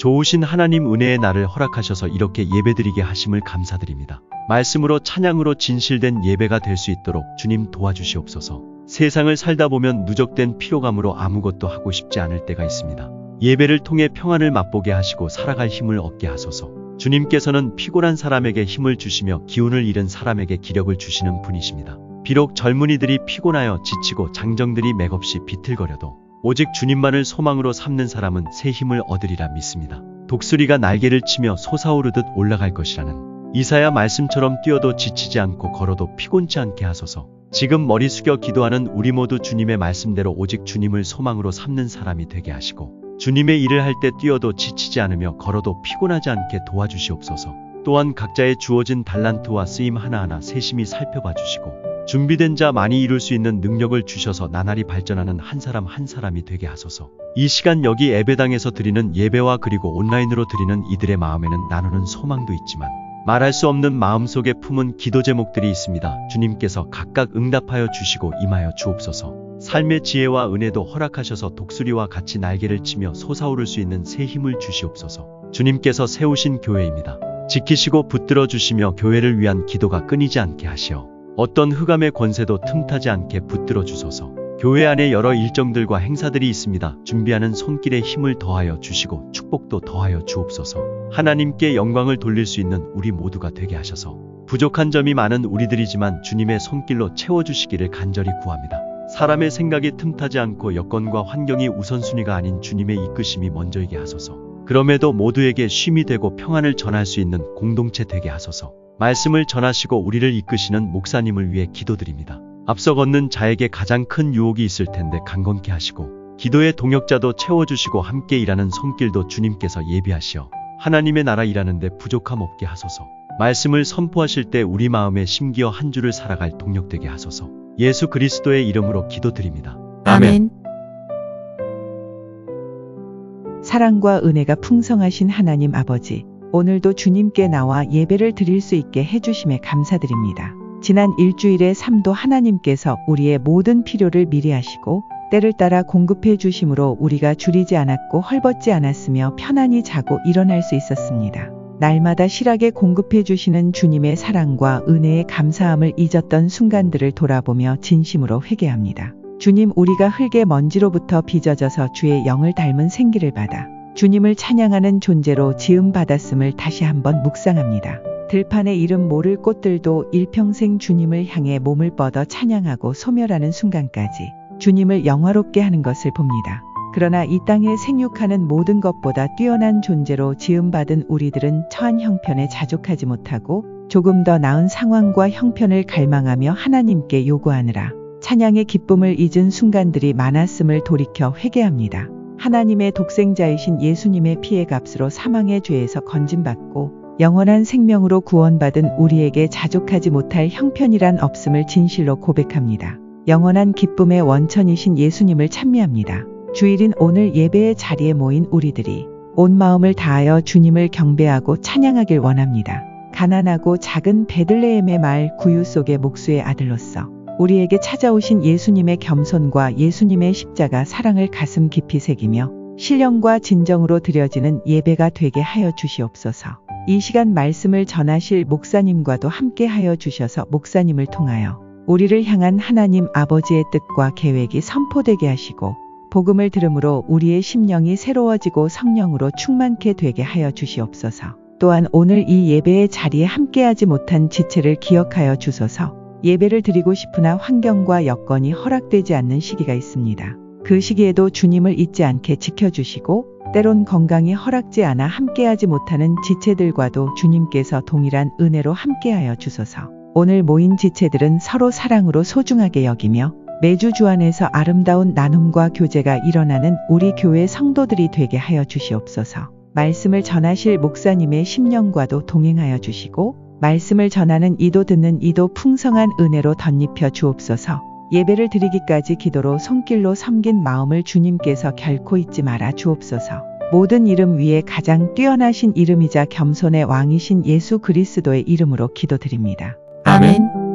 좋으신 하나님 은혜의 날을 허락하셔서 이렇게 예배드리게 하심을 감사드립니다. 말씀으로 찬양으로 진실된 예배가 될 수 있도록 주님 도와주시옵소서. 세상을 살다 보면 누적된 피로감으로 아무것도 하고 싶지 않을 때가 있습니다. 예배를 통해 평안을 맛보게 하시고 살아갈 힘을 얻게 하소서. 주님께서는 피곤한 사람에게 힘을 주시며 기운을 잃은 사람에게 기력을 주시는 분이십니다. 비록 젊은이들이 피곤하여 지치고 장정들이 맥없이 비틀거려도 오직 주님만을 소망으로 삼는 사람은 새 힘을 얻으리라 믿습니다. 독수리가 날개를 치며 솟아오르듯 올라갈 것이라는 이사야 말씀처럼 뛰어도 지치지 않고 걸어도 피곤치 않게 하소서. 지금 머리 숙여 기도하는 우리 모두 주님의 말씀대로 오직 주님을 소망으로 삼는 사람이 되게 하시고 주님의 일을 할 때 뛰어도 지치지 않으며 걸어도 피곤하지 않게 도와주시옵소서. 또한 각자의 주어진 달란트와 쓰임 하나하나 세심히 살펴봐 주시고 준비된 자 많이 이룰 수 있는 능력을 주셔서 나날이 발전하는 한 사람 한 사람이 되게 하소서. 이 시간 여기 예배당에서 드리는 예배와 그리고 온라인으로 드리는 이들의 마음에는 나누는 소망도 있지만 말할 수 없는 마음속에 품은 기도 제목들이 있습니다. 주님께서 각각 응답하여 주시고 임하여 주옵소서. 삶의 지혜와 은혜도 허락하셔서 독수리와 같이 날개를 치며 솟아오를 수 있는 새 힘을 주시옵소서. 주님께서 세우신 교회입니다. 지키시고 붙들어 주시며 교회를 위한 기도가 끊이지 않게 하시어 어떤 흑암의 권세도 틈타지 않게 붙들어 주소서. 교회 안에 여러 일정들과 행사들이 있습니다. 준비하는 손길에 힘을 더하여 주시고 축복도 더하여 주옵소서. 하나님께 영광을 돌릴 수 있는 우리 모두가 되게 하셔서 부족한 점이 많은 우리들이지만 주님의 손길로 채워주시기를 간절히 구합니다. 사람의 생각이 틈타지 않고 여건과 환경이 우선순위가 아닌 주님의 이끄심이 먼저이게 하소서. 그럼에도 모두에게 쉼이 되고 평안을 전할 수 있는 공동체 되게 하소서. 말씀을 전하시고 우리를 이끄시는 목사님을 위해 기도드립니다. 앞서 걷는 자에게 가장 큰 유혹이 있을 텐데 강건케 하시고 기도의 동역자도 채워주시고 함께 일하는 손길도 주님께서 예비하시어 하나님의 나라 일하는데 부족함 없게 하소서. 말씀을 선포하실 때 우리 마음에 심기어 한 주를 살아갈 동력되게 하소서. 예수 그리스도의 이름으로 기도드립니다. 아멘. 사랑과 은혜가 풍성하신 하나님 아버지, 오늘도 주님께 나와 예배를 드릴 수 있게 해주심에 감사드립니다. 지난 일주일의 삶도 하나님께서 우리의 모든 필요를 미리 하시고 때를 따라 공급해 주심으로 우리가 줄이지 않았고 헐벗지 않았으며 편안히 자고 일어날 수 있었습니다. 날마다 실하게 공급해 주시는 주님의 사랑과 은혜의 감사함을 잊었던 순간들을 돌아보며 진심으로 회개합니다. 주님, 우리가 흙의 먼지로부터 빚어져서 주의 영을 닮은 생기를 받아 주님을 찬양하는 존재로 지음받았음을 다시 한번 묵상합니다. 들판에 이름 모를 꽃들도 일평생 주님을 향해 몸을 뻗어 찬양하고 소멸하는 순간까지 주님을 영화롭게 하는 것을 봅니다. 그러나 이 땅에 생육하는 모든 것보다 뛰어난 존재로 지음받은 우리들은 처한 형편에 자족하지 못하고 조금 더 나은 상황과 형편을 갈망하며 하나님께 요구하느라 찬양의 기쁨을 잊은 순간들이 많았음을 돌이켜 회개합니다. 하나님의 독생자이신 예수님의 피의 값으로 사망의 죄에서 건진받고 영원한 생명으로 구원받은 우리에게 자족하지 못할 형편이란 없음을 진실로 고백합니다. 영원한 기쁨의 원천이신 예수님을 찬미합니다. 주일인 오늘 예배의 자리에 모인 우리들이 온 마음을 다하여 주님을 경배하고 찬양하길 원합니다. 가난하고 작은 베들레헴의 마을 구유 속의 목수의 아들로서 우리에게 찾아오신 예수님의 겸손과 예수님의 십자가 사랑을 가슴 깊이 새기며 신령과 진정으로 드려지는 예배가 되게 하여 주시옵소서. 이 시간 말씀을 전하실 목사님과도 함께 하여 주셔서 목사님을 통하여 우리를 향한 하나님 아버지의 뜻과 계획이 선포되게 하시고 복음을 들음으로 우리의 심령이 새로워지고 성령으로 충만케 되게 하여 주시옵소서. 또한 오늘 이 예배의 자리에 함께하지 못한 지체를 기억하여 주소서. 예배를 드리고 싶으나 환경과 여건이 허락되지 않는 시기가 있습니다. 그 시기에도 주님을 잊지 않게 지켜주시고 때론 건강이 허락지 않아 함께하지 못하는 지체들과도 주님께서 동일한 은혜로 함께하여 주소서. 오늘 모인 지체들은 서로 사랑으로 소중하게 여기며 매주 주 안에서 아름다운 나눔과 교제가 일어나는 우리 교회 성도들이 되게 하여 주시옵소서. 말씀을 전하실 목사님의 심령과도 동행하여 주시고 말씀을 전하는 이도 듣는 이도 풍성한 은혜로 덧입혀 주옵소서. 예배를 드리기까지 기도로 손길로 섬긴 마음을 주님께서 결코 잊지 말아 주옵소서. 모든 이름 위에 가장 뛰어나신 이름이자 겸손의 왕이신 예수 그리스도의 이름으로 기도드립니다. 아멘.